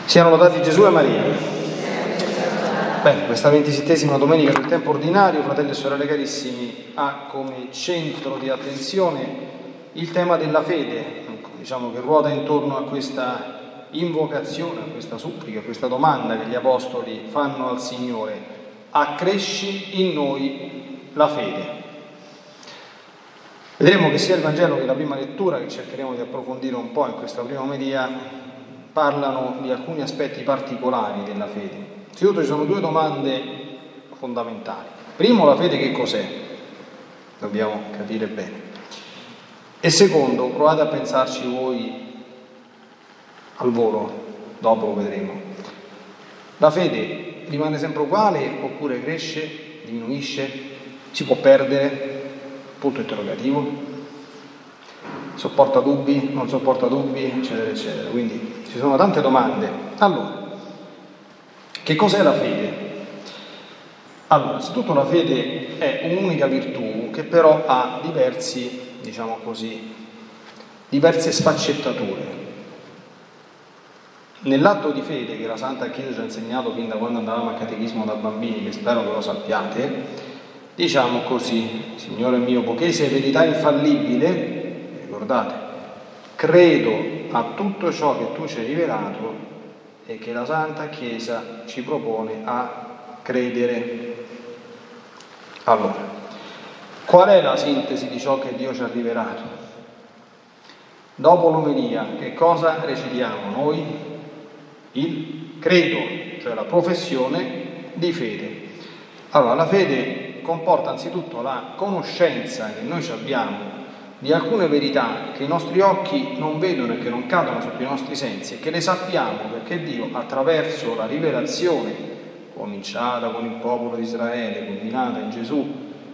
Siano lodati Gesù e Maria. Bene, questa 27ª domenica del tempo ordinario, fratelli e sorelle carissimi, ha come centro di attenzione il tema della fede, diciamo che ruota intorno a questa invocazione, a questa supplica, a questa domanda che gli apostoli fanno al Signore: accresci in noi la fede. Vedremo che sia il Vangelo che la prima lettura, che cercheremo di approfondire un po' in questa prima omelia, parlano di alcuni aspetti particolari della fede. Innanzitutto ci sono due domande fondamentali. Primo, la fede che cos'è? Dobbiamo capire bene. E secondo, provate a pensarci voi al volo, dopo lo vedremo. La fede rimane sempre uguale oppure cresce, diminuisce, si può perdere? Punto interrogativo. Sopporta dubbi, non sopporta dubbi, eccetera, eccetera. Quindi ci sono tante domande. Allora, che cos'è la fede? Allora, innanzitutto la fede è un'unica virtù che però ha diverse sfaccettature. Nell'atto di fede che la Santa Chiesa ci ha insegnato fin da quando andavamo al catechismo da bambini, che spero che lo sappiate, diciamo così: Signore mio, poiché sei verità infallibile, ricordate, credo a tutto ciò che tu ci hai rivelato e che la Santa Chiesa ci propone a credere. Allora, qual è la sintesi di ciò che Dio ci ha rivelato? Dopo l'omelia, che cosa recitiamo noi? Il credo, cioè la professione di fede. Allora, la fede comporta anzitutto la conoscenza che noi abbiamo di alcune verità che i nostri occhi non vedono e che non cadono sotto i nostri sensi, e che le sappiamo perché Dio, attraverso la rivelazione cominciata con il popolo di Israele, culminata in Gesù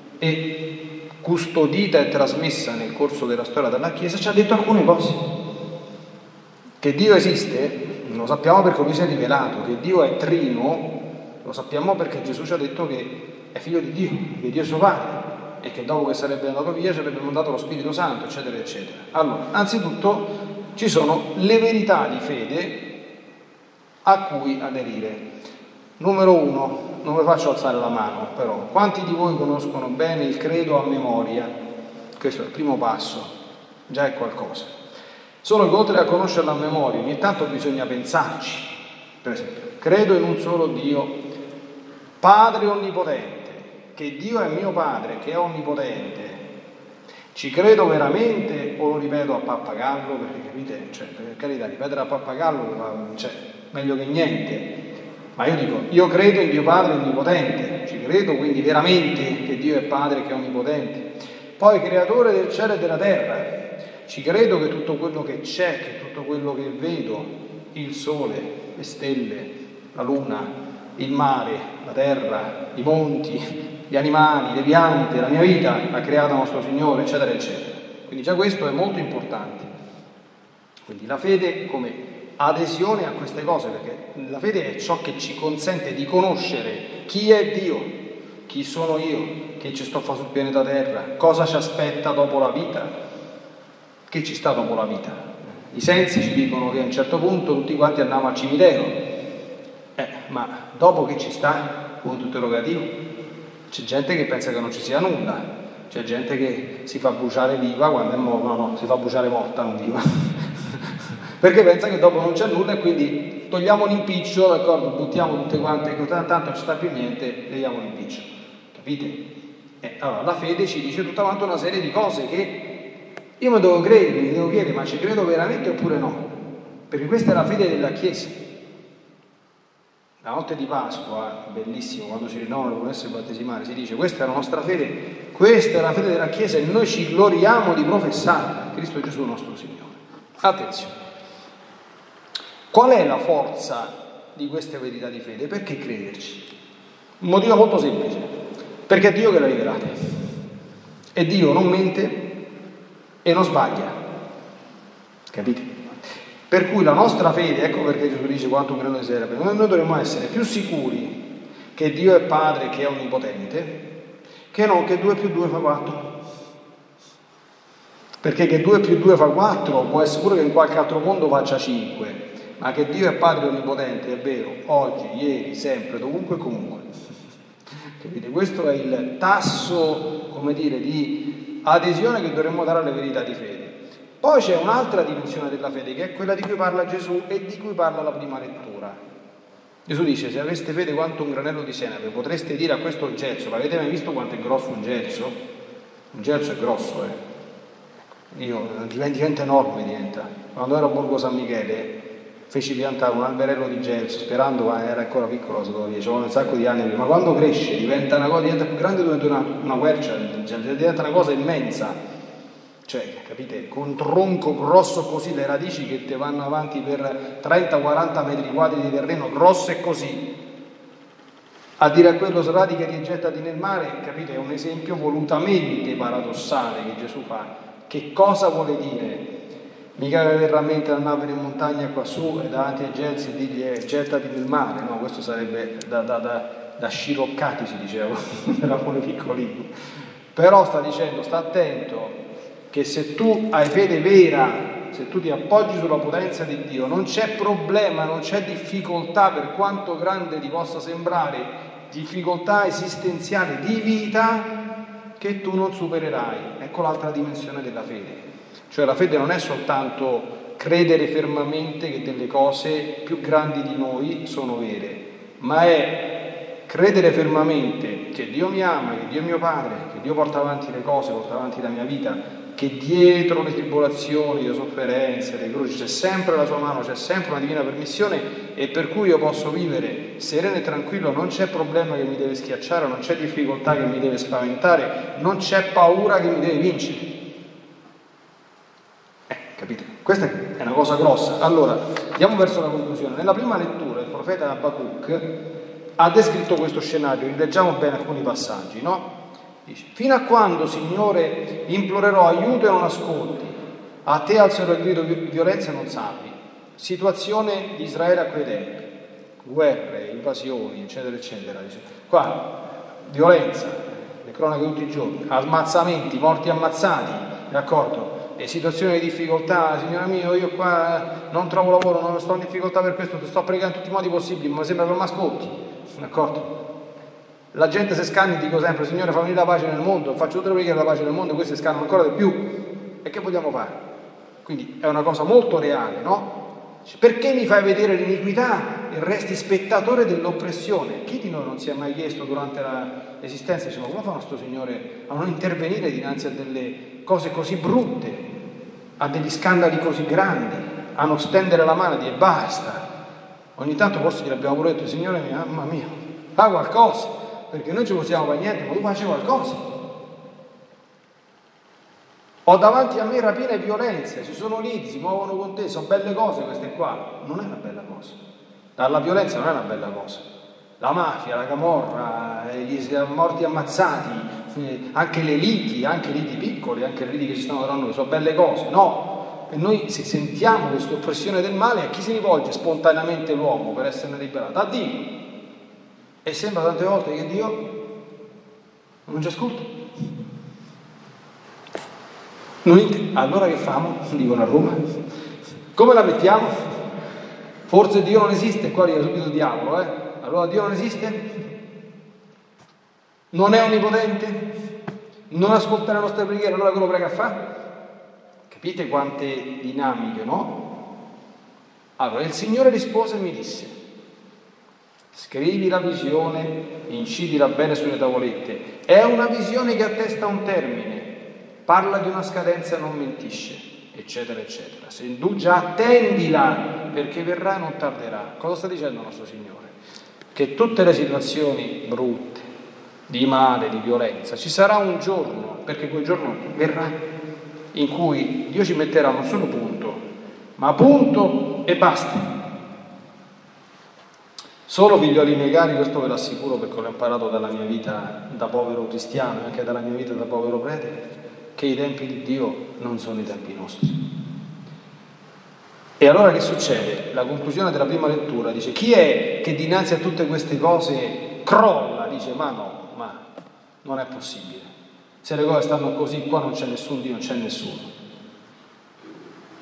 e custodita e trasmessa nel corso della storia della Chiesa, ci ha detto alcune cose. Che Dio esiste lo sappiamo perché Lui si è rivelato, che Dio è trino lo sappiamo perché Gesù ci ha detto che è figlio di Dio, che Dio è suo Padre, e che dopo che sarebbe andato via ci avrebbe mandato lo Spirito Santo, eccetera, eccetera. Allora, anzitutto ci sono le verità di fede a cui aderire. Numero 1, non vi faccio alzare la mano, però, quanti di voi conoscono bene il credo a memoria? Questo è il primo passo, già è qualcosa. Solo che oltre a conoscerla a memoria, ogni tanto bisogna pensarci. Per esempio, credo in un solo Dio, Padre onnipotente, che Dio è mio Padre, che è onnipotente. Ci credo veramente o lo ripeto a pappagallo? Perché capite, cioè, per carità, ripetere a pappagallo, cioè, meglio che niente. Ma io dico, io credo in Dio Padre onnipotente, ci credo quindi veramente che Dio è Padre, che è onnipotente. Poi creatore del cielo e della terra, ci credo che tutto quello che c'è, che tutto quello che vedo, il sole, le stelle, la luna, il mare, la terra, i monti, gli animali, le piante, la mia vita l'ha creata nostro Signore, eccetera, eccetera. Quindi già questo è molto importante. Quindi la fede come adesione a queste cose, perché la fede è ciò che ci consente di conoscere chi è Dio, chi sono io, che ci sto a fare sul pianeta Terra, cosa ci aspetta dopo la vita, che ci sta dopo la vita. I sensi ci dicono che a un certo punto tutti quanti andiamo al cimitero, ma dopo che ci sta? Punto interrogativo. C'è gente che pensa che non ci sia nulla, c'è gente che si fa bruciare viva quando è morta, no, si fa bruciare morta, non viva, perché pensa che dopo non c'è nulla e quindi togliamo l'impiccio, d'accordo, buttiamo tutte quante, tanto non ci sta più niente, leviamo l'impiccio, capite? Allora la fede ci dice tutta quanta una serie di cose che io mi devo chiedere, ma ci credo veramente oppure no? Perché questa è la fede della Chiesa. La notte di Pasqua, bellissimo, quando si rinnovano le promesse battesimali, si dice: questa è la nostra fede, questa è la fede della Chiesa e noi ci gloriamo di professare Cristo Gesù nostro Signore. Attenzione, qual è la forza di queste verità di fede? Perché crederci? Un motivo molto semplice: perché è Dio che l'ha rivelata, e Dio non mente e non sbaglia, capite? Per cui la nostra fede, ecco perché Gesù dice quanto credo di essere, noi dovremmo essere più sicuri che Dio è Padre, che è onnipotente, che non che 2 più 2 fa 4. Perché che 2 più 2 fa 4, può essere pure che in qualche altro mondo faccia 5, ma che Dio è Padre Onnipotente è vero, oggi, ieri, sempre, dovunque e comunque. Capite? Questo è il tasso, come dire, di adesione che dovremmo dare alle verità di fede. Poi c'è un'altra dimensione della fede, che è quella di cui parla Gesù e di cui parla la prima lettura. Gesù dice: se aveste fede quanto un granello di senape, potreste dire a questo gelso. L'avete mai visto quanto è grosso un gelso? Un gelso è grosso, diventa enorme, diventa. Quando ero a Borgo San Michele feci piantare un alberello di gelso, sperando, ma era ancora piccolo, c'avevo un sacco di anni, ma quando cresce diventa una cosa, diventa più grande, diventa una quercia, diventa una cosa immensa. Cioè, capite, con un tronco grosso così, le radici che te vanno avanti per 30-40 metri quadri di terreno, grosse così, a dire a quello sradica e gettati nel mare, capite, è un esempio volutamente paradossale che Gesù fa. Che cosa vuole dire? Mica veramente andare in montagna qua su e davanti ai gelsi e dirgli gettati nel mare, no, questo sarebbe da sciroccati, si diceva, eravamo piccolini. Però sta dicendo, sta attento, che se tu hai fede vera, se tu ti appoggi sulla potenza di Dio, non c'è problema, non c'è difficoltà, per quanto grande ti possa sembrare, difficoltà esistenziale di vita, che tu non supererai. Ecco l'altra dimensione della fede. Cioè la fede non è soltanto credere fermamente che delle cose più grandi di noi sono vere, ma è credere fermamente che Dio mi ama, che Dio è mio Padre, che Dio porta avanti le cose, porta avanti la mia vita, che dietro le tribolazioni, le sofferenze, le croci c'è sempre la sua mano, c'è sempre una divina permissione, e per cui io posso vivere sereno e tranquillo, non c'è problema che mi deve schiacciare, non c'è difficoltà che mi deve spaventare, non c'è paura che mi deve vincere. Capite? Questa è una cosa grossa. Allora, andiamo verso la conclusione. Nella prima lettura il profeta Abacuc ha descritto questo scenario, rileggiamo bene alcuni passaggi, no? Dice: fino a quando, Signore, implorerò aiuto e non ascolti, a te alzerò il grido di violenza e non sappi. Situazione di Israele a quei tempi, guerre, invasioni, eccetera eccetera. Dice, qua violenza, le cronache tutti i giorni, ammazzamenti, morti ammazzati, d'accordo? E situazioni di difficoltà, Signore mio, io qua non trovo lavoro, non sto in difficoltà per questo, ti sto pregando in tutti i modi possibili, ma sembra che non mi ascolti, d'accordo? La gente se scanna, dico sempre, Signore, fammi la pace nel mondo, faccio tutte le preghiere della pace nel mondo, e questi scannano ancora di più. E che vogliamo fare? Quindi è una cosa molto reale, no? Perché mi fai vedere l'iniquità e resti spettatore dell'oppressione? Chi di noi non si è mai chiesto durante l'esistenza, dice, ma come fa nostro Signore a non intervenire dinanzi a delle cose così brutte, a degli scandali così grandi, a non stendere la mano e dire basta? Ogni tanto forse gli abbiamo pure detto, Signore mio, mamma mia, fa qualcosa, perché noi ci possiamo fare niente, ma tu facci qualcosa. Ho davanti a me rapine e violenze, ci sono liti, si muovono con te, sono belle cose queste qua. Non è una bella cosa. Dalla violenza non è una bella cosa. La mafia, la camorra, gli morti ammazzati, anche le liti piccole, anche le liti che ci stanno tra noi, sono belle cose. No, e noi se sentiamo questa oppressione del male, a chi si rivolge spontaneamente l'uomo per esserne liberato? A Dio. E sembra tante volte che Dio non ci ascolta. Allora che famo? Dicono a Roma. Come la mettiamo? Forse Dio non esiste, qua arriva subito il diavolo, Allora Dio non esiste? Non è onnipotente? Non ascolta le nostre preghiere, allora quello prega a fare? Capite quante dinamiche, no? Allora il Signore rispose e mi disse: scrivi la visione, incidila bene sulle tavolette. È una visione che attesta un termine, parla di una scadenza e non mentisce, eccetera eccetera. Se tu già attendila, perché verrà e non tarderà. Cosa sta dicendo il nostro Signore? Che tutte le situazioni brutte, di male, di violenza, ci sarà un giorno, perché quel giorno verrà, in cui Dio ci metterà non solo punto, ma punto e basta. Solo, figlioli miei cari, questo ve lo assicuro perché l'ho imparato dalla mia vita da povero cristiano e anche dalla mia vita da povero prete, che i tempi di Dio non sono i tempi nostri. E allora che succede? La conclusione della prima lettura dice: chi è che dinanzi a tutte queste cose crolla? Dice: ma non è possibile. Se le cose stanno così, qua non c'è nessun Dio, non c'è nessuno.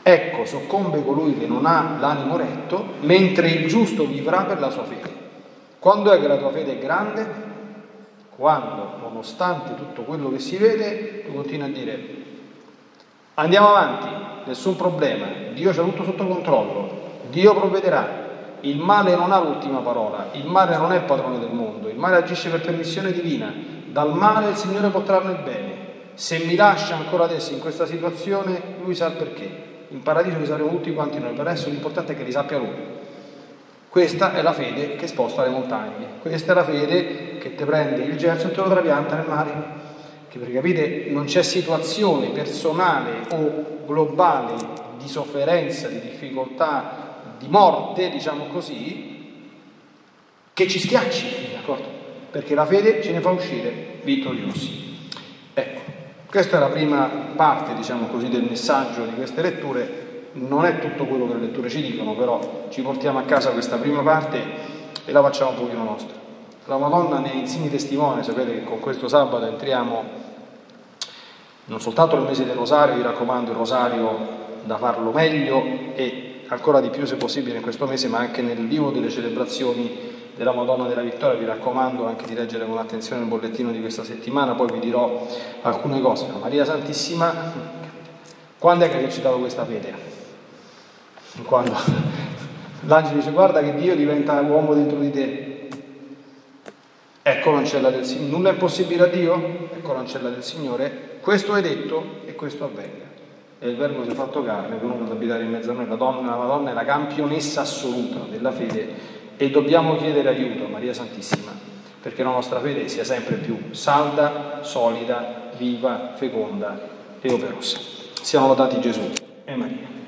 Ecco, soccombe colui che non ha l'animo retto, mentre il giusto vivrà per la sua fede. Quando è che la tua fede è grande? Quando, nonostante tutto quello che si vede, tu continui a dire: andiamo avanti, nessun problema, Dio c'ha tutto sotto controllo, Dio provvederà, il male non ha l'ultima parola, il male non è il padrone del mondo, il male agisce per permissione divina, dal male il Signore può trarne il bene. Se mi lascia ancora adesso in questa situazione, Lui sa il perché. In paradiso li saremo tutti quanti noi, per adesso l'importante è che li sappia Lui. Questa è la fede che sposta le montagne, questa è la fede che ti prende il gesso e te lo trapianta nel mare. Che, perché capite, non c'è situazione personale o globale di sofferenza, di difficoltà, di morte, diciamo così, che ci schiacci, d'accordo? Perché la fede ce ne fa uscire vittoriosi. Ecco, questa è la prima parte, diciamo così, del messaggio di queste letture. Non è tutto quello che le letture ci dicono, però ci portiamo a casa questa prima parte e la facciamo un pochino nostra. La Madonna ne è insigne testimone. Sapete che con questo sabato entriamo non soltanto nel mese del Rosario, vi raccomando il Rosario da farlo meglio e ancora di più se possibile in questo mese, ma anche nel vivo delle celebrazioni della Madonna della Vittoria. Vi raccomando anche di leggere con attenzione il bollettino di questa settimana, poi vi dirò alcune cose. Maria Santissima, quando è che ha esercitato questa fede? Quando l'angelo dice: guarda che Dio diventa uomo dentro di te, ecco l'ancella del Signore, nulla è impossibile a Dio, ecco l'ancella del Signore, questo è detto e questo avvenga. E il Verbo si è fatto carne, è venuto ad abitare in mezzo a noi. La Madonna è la campionessa assoluta della fede e dobbiamo chiedere aiuto a Maria Santissima perché la nostra fede sia sempre più salda, solida, viva, feconda e operosa. Siano lodati Gesù e Maria.